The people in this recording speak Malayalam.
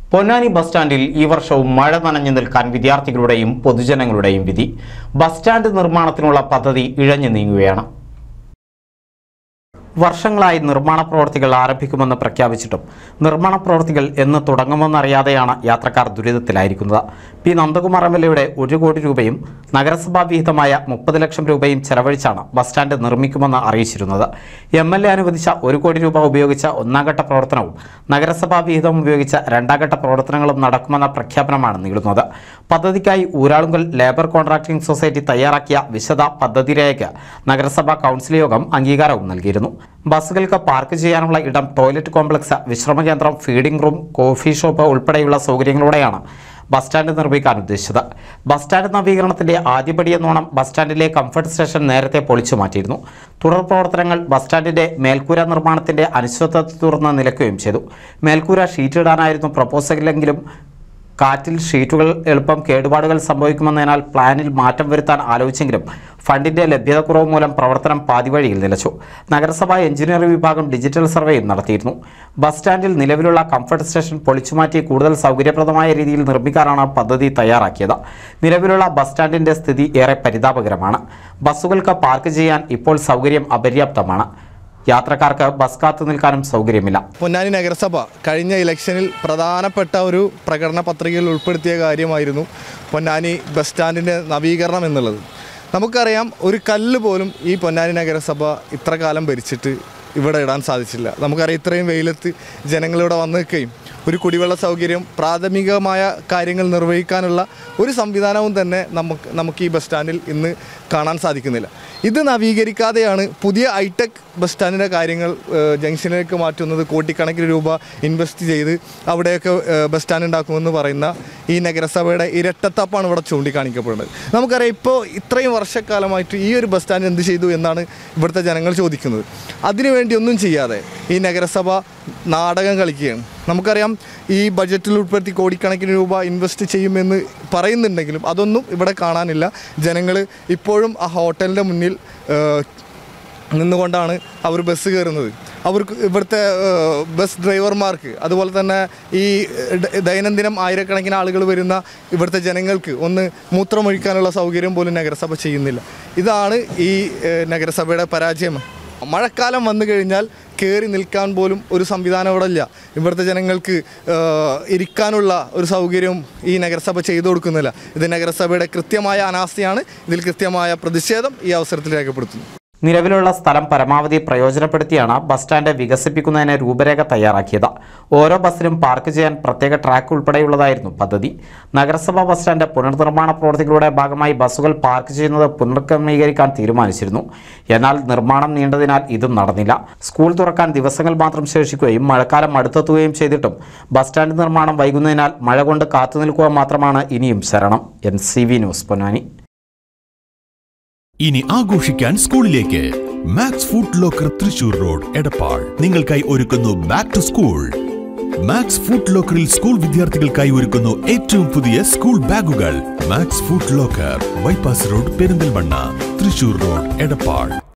പൊന്നാനി ബസ് സ്റ്റാൻഡിൽ ഈ വർഷവും മഴ നനഞ്ഞു നിൽക്കാൻ വിദ്യാർത്ഥികളുടെയും പൊതുജനങ്ങളുടെയും വിധി. ബസ് സ്റ്റാൻഡ് നിർമ്മാണത്തിനുള്ള പദ്ധതി ഇഴഞ്ഞു നീങ്ങുകയാണ്. വർഷങ്ങളായി നിർമ്മാണ പ്രവൃത്തികൾ ആരംഭിക്കുമെന്ന് പ്രഖ്യാപിച്ചിട്ടും നിർമ്മാണ പ്രവൃത്തികൾ എന്ന് തുടങ്ങുമെന്നറിയാതെയാണ് യാത്രക്കാർ ദുരിതത്തിലായിരിക്കുന്നത്. പി നന്ദകുമാർ MLA 1 കോടി രൂപയും നഗരസഭാ വിഹിതമായ 30 ലക്ഷം രൂപയും ചെലവഴിച്ചാണ് ബസ് സ്റ്റാൻഡ് നിർമ്മിക്കുമെന്ന് അറിയിച്ചിരുന്നത്. MLA അനുവദിച്ച 1 കോടി രൂപ ഉപയോഗിച്ച ഒന്നാംഘട്ട പ്രവർത്തനവും നഗരസഭാ വിഹിതം ഉപയോഗിച്ച രണ്ടാംഘട്ട പ്രവർത്തനങ്ങളും നടക്കുമെന്ന പ്രഖ്യാപനമാണ് നീളുന്നത്. പദ്ധതിക്കായി ഊരാളുങ്കൽ ലേബർ കോൺട്രാക്ടിംഗ് സൊസൈറ്റി തയ്യാറാക്കിയ വിശദ പദ്ധതി രേഖയ്ക്ക് നഗരസഭാ കൗൺസിൽ യോഗം അംഗീകാരവും നൽകിയിരുന്നു. ബസ്സുകൾക്ക് പാർക്ക് ചെയ്യാനുള്ള ഇടം, ടോയ്ലറ്റ് കോംപ്ലക്സ്, വിശ്രമകേന്ദ്രം, ഫീഡിംഗ് റൂം, കോഫി ഷോപ്പ് ഉൾപ്പെടെയുള്ള സൗകര്യങ്ങളോടെയാണ് ബസ് സ്റ്റാൻഡ് നിർമ്മിക്കാൻ ഉദ്ദേശിച്ചത്. ബസ് സ്റ്റാൻഡ് നവീകരണത്തിന്റെ ആദ്യപടിയെന്നോണം ബസ് സ്റ്റാൻഡിലെ കംഫർട്ട് സ്റ്റേഷൻ നേരത്തെ പൊളിച്ചു മാറ്റിയിരുന്നു. തുടർ പ്രവർത്തനങ്ങൾ ബസ് സ്റ്റാൻഡിന്റെ മേൽക്കൂര നിർമ്മാണത്തിന്റെ അനിശ്ചിതത്വത്തെ തുടർന്ന് നിലയ്ക്കുകയും ചെയ്തു. മേൽക്കൂര ഷീറ്റ് ഇടാനായിരുന്നു പ്രപ്പോസലെങ്കിലും കാറ്റിൽ ഷീറ്റുകൾ എളുപ്പം കേടുപാടുകൾ സംഭവിക്കുമെന്നതിനാൽ പ്ലാനിൽ മാറ്റം വരുത്താൻ ആലോചിച്ചെങ്കിലും ഫണ്ടിന്റെ ലഭ്യതക്കുറവ് മൂലം പ്രവർത്തനം പാതിവഴിയിൽ നിലച്ചു. നഗരസഭാ എഞ്ചിനീയറിംഗ് വിഭാഗം ഡിജിറ്റൽ സർവേയും നടത്തിയിരുന്നു. ബസ് സ്റ്റാൻഡിൽ നിലവിലുള്ള കംഫർട്ട് സ്റ്റേഷൻ പൊളിച്ചുമാറ്റി കൂടുതൽ സൗകര്യപ്രദമായ രീതിയിൽ നിർമ്മിക്കാനാണ് പദ്ധതി തയ്യാറാക്കിയത്. നിലവിലുള്ള ബസ് സ്റ്റാൻഡിന്റെ സ്ഥിതി ഏറെ പരിതാപകരമാണ്. ബസ്സുകൾക്ക് പാർക്ക് ചെയ്യാൻ ഇപ്പോൾ സൗകര്യം അപര്യാപ്തമാണ്. യാത്രക്കാർക്ക് ബസ് കാത്തു നിൽക്കാനും സൗകര്യമില്ല. പൊന്നാനി നഗരസഭ കഴിഞ്ഞ ഇലക്ഷനിൽ പ്രധാനപ്പെട്ട ഒരു പ്രകടന പത്രികയിൽ ഉൾപ്പെടുത്തിയ കാര്യമായിരുന്നു പൊന്നാനി ബസ് സ്റ്റാൻഡിൻ്റെ നവീകരണം എന്നുള്ളത്. നമുക്കറിയാം, ഒരു കല്ല് പോലും ഈ പൊന്നാനി നഗരസഭ ഇത്ര കാലം ഭരിച്ചിട്ട് ഇവിടെ ഇടാൻ സാധിച്ചില്ല. നമുക്കറിയാം, ഇത്രയും വെയിലത്ത് ജനങ്ങളിവിടെ വന്നു നിൽക്കുകയും ഒരു കുടിവെള്ള സൗകര്യം, പ്രാഥമികമായ കാര്യങ്ങൾ നിർവഹിക്കാനുള്ള ഒരു സംവിധാനവും തന്നെ നമുക്ക് ഈ ബസ് സ്റ്റാൻഡിൽ ഇന്ന് കാണാൻ സാധിക്കുന്നില്ല. ഇത് നവീകരിക്കാതെയാണ് പുതിയ ഹൈടെക് ബസ് സ്റ്റാൻഡിൻ്റെ കാര്യങ്ങൾ ജംഗ്ഷനിലേക്ക് മാറ്റുന്നത്. കോടിക്കണക്കിന് രൂപ ഇൻവെസ്റ്റ് ചെയ്ത് അവിടെയൊക്കെ ബസ് സ്റ്റാൻഡ് ഉണ്ടാക്കുമെന്ന് പറയുന്ന ഈ നഗരസഭയുടെ ഇരട്ടത്താപ്പാണ് ഇവിടെ ചൂണ്ടിക്കാണിക്കപ്പെടുന്നത്. നമുക്കറിയാം, ഇപ്പോൾ ഇത്രയും വർഷക്കാലമായിട്ട് ഈ ഒരു ബസ് സ്റ്റാൻഡ് എന്ത് ചെയ്തു എന്നാണ് ഇവിടുത്തെ ജനങ്ങൾ ചോദിക്കുന്നത്. അതിനുവേണ്ടി ഒന്നും ചെയ്യാതെ ഈ നഗരസഭ നാടകം കളിക്കുകയാണ്. നമുക്കറിയാം, ഈ ബഡ്ജറ്റിൽ ഉൾപ്പെടുത്തി കോടിക്കണക്കിന് രൂപ ഇൻവെസ്റ്റ് ചെയ്യുമെന്ന് പറയുന്നുണ്ടെങ്കിലും അതൊന്നും ഇവിടെ കാണാനില്ല. ജനങ്ങൾ ഇപ്പോഴും ആ ഹോട്ടലിൻ്റെ മുന്നിൽ നിന്നുകൊണ്ടാണ് അവർ ബസ് കയറുന്നത്. അവർക്ക് ഇവിടുത്തെ ബസ് ഡ്രൈവർമാർക്ക്, അതുപോലെ തന്നെ ഈ ദൈനംദിനം ആയിരക്കണക്കിന് ആളുകൾ വരുന്ന ഇവിടുത്തെ ജനങ്ങൾക്ക് ഒന്ന് മൂത്രമൊഴിക്കാനുള്ള സൗകര്യം പോലും നഗരസഭ ചെയ്യുന്നില്ല. ഇതാണ് ഈ നഗരസഭയുടെ പരാജയം. മഴക്കാലം വന്നു കഴിഞ്ഞാൽ കയറി നിൽക്കാൻ പോലും ഒരു സംവിധാനം ഇവിടെ ഇല്ല. ഇവിടുത്തെ ജനങ്ങൾക്ക് ഇരിക്കാനുള്ള ഒരു സൗകര്യവും ഈ നഗരസഭ ചെയ്തു കൊടുക്കുന്നില്ല. ഇത് നഗരസഭയുടെ കൃത്യമായ അനാസ്ഥയാണ്. ഇതിൽ കൃത്യമായ പ്രതിഷേധം ഈ അവസരത്തിൽ രേഖപ്പെടുത്തുന്നു. നിലവിലുള്ള സ്ഥലം പരമാവധി പ്രയോജനപ്പെടുത്തിയാണ് ബസ് സ്റ്റാൻഡ് വികസിപ്പിക്കുന്നതിന് രൂപരേഖ തയ്യാറാക്കിയത്. ഓരോ ബസ്സിനും പാർക്ക് ചെയ്യാൻ പ്രത്യേക ട്രാക്ക് ഉൾപ്പെടെയുള്ളതായിരുന്നു പദ്ധതി. നഗരസഭാ ബസ് സ്റ്റാൻഡ് പുനർനിർമ്മാണ പ്രവൃത്തികളുടെ ഭാഗമായി ബസ്സുകൾ പാർക്ക് ചെയ്യുന്നത് പുനർക്രമീകരിക്കാൻ തീരുമാനിച്ചിരുന്നു. എന്നാൽ നിർമ്മാണം നീണ്ടതിനാൽ ഇതും നടന്നില്ല. സ്കൂൾ തുറക്കാൻ ദിവസങ്ങൾ മാത്രം ശേഷിക്കുകയും മഴക്കാലം അടുത്തെത്തുകയും ചെയ്തിട്ടും ബസ് സ്റ്റാൻഡ് നിർമ്മാണം വൈകുന്നതിനാൽ മഴ കൊണ്ട് കാത്തുനിൽക്കുക മാത്രമാണ് ഇനിയും ശരണം. NCV news, Ponnani. ഇനി ആഘോഷിക്കാൻ സ്കൂളിലേക്ക്. Max food locker, Thrissur road, Edappal നിങ്ങൾക്കായി ഒരുക്കുന്നു back to school. Max food ലോക്കറിൽ സ്കൂൾ വിദ്യാർത്ഥികൾക്കായി ഒരുക്കുന്നു ഏറ്റവും പുതിയ സ്കൂൾ ബാഗുകൾ. Max food locker, bypass road, Perinthalmanna, Thrissur road, Edappal.